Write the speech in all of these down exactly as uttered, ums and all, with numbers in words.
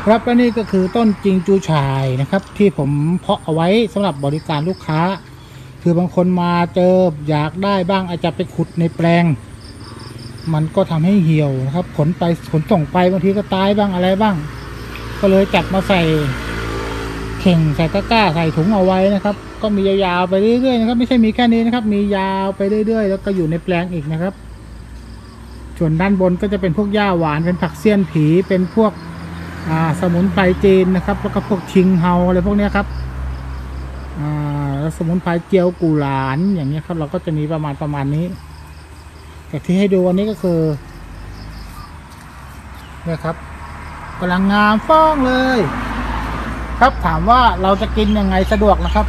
ครับและนี่ก็คือต้นจิงจูฉ่ายนะครับที่ผมเพาะเอาไว้สำหรับบริการลูกค้าคือบางคนมาเจออยากได้บ้างอาจจะไปขุดในแปลงมันก็ทำให้เหี่ยวนะครับขนไปขนส่งไปบางทีก็ตายบ้างอะไรบ้างก็เลยจับมาใส่เข่งใส่ตะกร้าใส่ถุงเอาไว้นะครับก็มียาวๆไปเรื่อยๆนะครับไม่ใช่มีแค่นี้นะครับมียาวไปเรื่อยๆแล้วก็อยู่ในแปลงอีกนะครับส่วนด้านบนก็จะเป็นพวกหญ้าหวานเป็นผักเสี้ยนผีเป็นพวกอ่าสมุนไพรจีนนะครับแล้วก็พวกชิงเฮาอะไรพวกนี้ครับอ่าแล้วสมุนไพรเจียวกุหลาบอย่างนี้ครับเราก็จะมีประมาณประมาณนี้แต่ที่ให้ดูวันนี้ก็คือเนี่ยครับกำลังงามฟ้องเลยครับถามว่าเราจะกินยังไงสะดวกนะครับ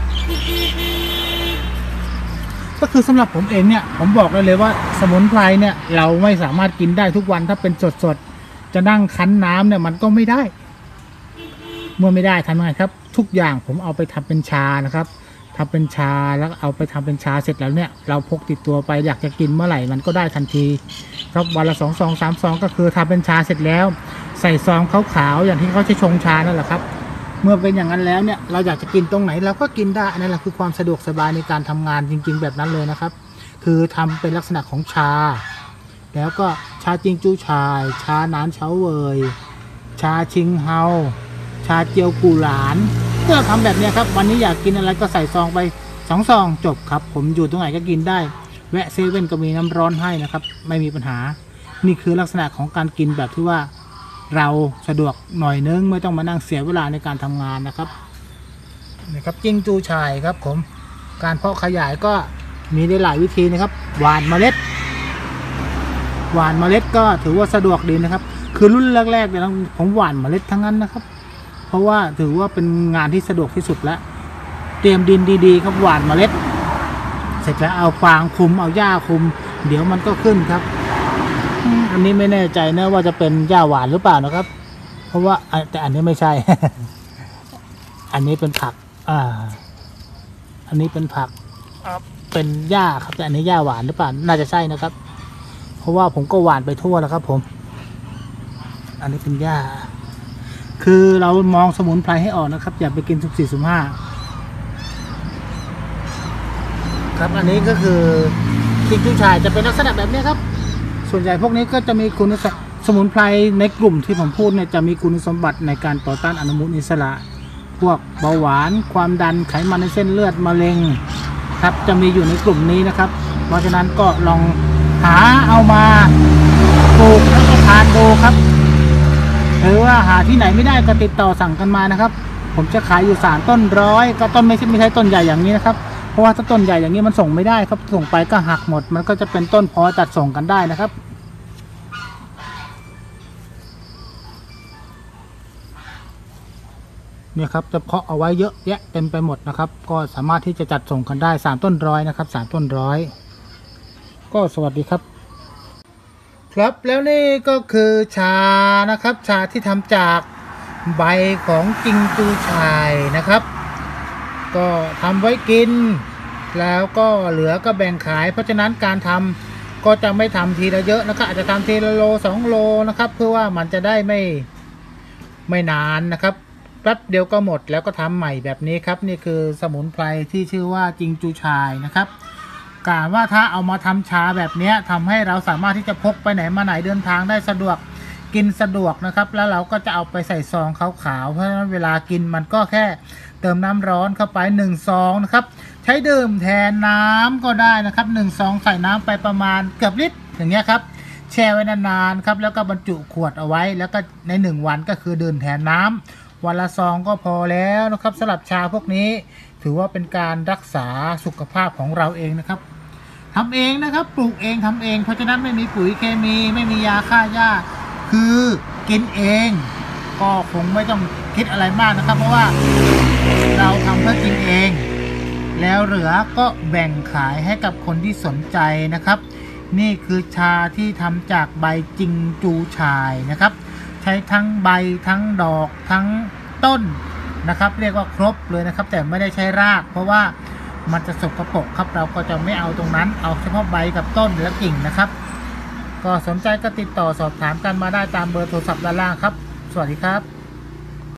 ก็คือสำหรับผมเองเนี่ยผมบอกเลยเลยว่าสมุนไพรเนี่ยเราไม่สามารถกินได้ทุกวันถ้าเป็นสดๆจะนั่งคั้นน้ำเนี่ยมันก็ไม่ได้เมื่อไม่ได้ทำยังไงครับทุกอย่างผมเอาไปทำเป็นชานะครับทำเป็นชาแล้วเอาไปทำเป็นชาเสร็จแล้วเนี่ยเราพกติดตัวไปอยากจะกินเมื่อไหร่มันก็ได้ทันทีครับวันละสองซองสามซองก็คือทำเป็นชาเสร็จแล้วใส่ซองขาวๆอย่างที่เขาใช้ชงชานั่นแหละครับเมื่อเป็นอย่างนั้นแล้วเนี่ยเราอยากจะกินตรงไหนเราก็กินได้นั่นแหละคือความสะดวกสบายในการทำงานจริงๆแบบนั้นเลยนะครับคือทำเป็นลักษณะของชาแล้วก็ชาจิงจูฉ่ายชานานเฉาเวยชาชิงเฮาชาเจียวกูหลานเมื่อทำแบบนี้ครับวันนี้อยากกินอะไรก็ใส่ซองไปสองซองจบครับผมอยู่ตรงไหนก็กินได้แวะเซเว่นก็มีน้ำร้อนให้นะครับไม่มีปัญหานี่คือลักษณะของการกินแบบที่ว่าเราสะดวกหน่อยนึงไม่ต้องมานั่งเสียเวลาในการทำงานนะครับนี่ครับจิงจูฉ่ายครับผมการเพาะขยายก็มีได้หลายวิธีนะครับหว่านเมล็ดหว่านเมล็ดก็ถือว่าสะดวกดีนะครับคือรุ่นแรกๆเนี่ยผมหว่านเมล็ดทั้งนั้นนะครับเพราะว่าถือว่าเป็นงานที่สะดวกที่สุดแล้วเตรียมดินดีๆครับหว่านเมล็ดเสร็จแล้วเอาฟางคลุมเอาหญ้าคลุมเดี๋ยวมันก็ขึ้นครับอันนี้ไม่แน่ใจนะว่าจะเป็นหญ้าหวานหรือเปล่านะครับเพราะว่าแต่อันนี้ไม่ใช่ อันนี้เป็นผักอ่าอันนี้เป็นผักเป็นหญ้าครับแต่อันนี้หญ้าหวานหรือเปล่าน่าจะใช่นะครับเพราะว่าผมก็หว่านไปทั่วแล้วครับผมอันนี้เป็นหญ้าคือเรามองสมุนไพรให้ออกนะครับอย่าไปกินสุ่มสี่สุ่มห้าครับอันนี้ก็คือจิงจูฉ่ายจะเป็นลักษณะแบบนี้ครับส่วนใหญ่พวกนี้ก็จะมีคุณสมุนไพรในกลุ่มที่ผมพูดเนี่ยจะมีคุณสมบัติในการต่อต้านอนุมูลอิสระพวกเบาหวานความดันไขมันในเส้นเลือดมะเร็งครับจะมีอยู่ในกลุ่มนี้นะครับเพราะฉะนั้นก็ลองหาเอามาปลูกแล้วก็ทานดูครับหรือว่าหาที่ไหนไม่ได้ก็ติดต่อสั่งกันมานะครับผมจะขายอยู่สามต้นร้อยก็ต้นไม่ใช่ไม่ใช่ต้นใหญ่อย่างนี้นะครับเพราะว่าถ้าต้นใหญ่อย่างนี้มันส่งไม่ได้ครับส่งไปก็หักหมดมันก็จะเป็นต้นพอตัดส่งกันได้นะครับเนี่ยครับจะเพาะเอาไว้เยอะแยะเต็มไปหมดนะครับก็สามารถที่จะจัดส่งกันได้สามต้นร้อยนะครับสามต้นร้อยก็สวัสดีครับครับแล้วนี่ก็คือชานะครับชาที่ทำจากใบของจิงจูฉ่ายนะครับก็ทำไว้กินแล้วก็เหลือก็แบ่งขายเพราะฉะนั้นการทำก็จะไม่ทำทีละเยอะนะครับอาจจะทำทีละโลสองโลนะครับเพื่อว่ามันจะได้ไม่ไม่นานนะครับแป๊บเดียวก็หมดแล้วก็ทำใหม่แบบนี้ครับนี่คือสมุนไพรที่ชื่อว่าจิงจูฉ่ายนะครับกล่าวว่าถ้าเอามาทำชาแบบนี้ทำให้เราสามารถที่จะพกไปไหนมาไหนเดินทางได้สะดวกกินสะดวกนะครับแล้วเราก็จะเอาไปใส่ซองขาวๆเพราะฉะนั้นเวลากินมันก็แค่เติมน้ำร้อนเข้าไปหนึ่งซองนะครับใช้ดื่มแทนน้ำก็ได้นะครับหนึ่งซองใส่น้ำไปประมาณเกือบลิตรอย่างเงี้ยครับแช่ไว้นานๆครับแล้วก็บรรจุขวดเอาไว้แล้วก็ในหนึ่งวันก็คือดื่มแทนน้ำวันละซองก็พอแล้วนะครับสำหรับชาพวกนี้ถือว่าเป็นการรักษาสุขภาพของเราเองนะครับทำเองนะครับปลูกเองทำเองเพราะฉะนั้นไม่มีปุ๋ยเคมีไม่มียาฆ่าหญ้าคือกินเองก็คงไม่ต้องคิดอะไรมากนะครับเพราะว่าเราทำเพื่อกินเองแล้วเหลือก็แบ่งขายให้กับคนที่สนใจนะครับนี่คือชาที่ทำจากใบจิงจูฉ่ายนะครับใช้ทั้งใบทั้งดอกทั้งต้นนะครับเรียกว่าครบเลยนะครับแต่ไม่ได้ใช้รากเพราะว่ามันจะสกปรกครับเราก็จะไม่เอาตรงนั้นเอาเฉพาะใบกับต้นและกิ่งนะครับก็สนใจก็ติดต่อสอบถามกันมาได้ตามเบอร์โทรศัพท์ด้านล่างครับสวัสดีครับ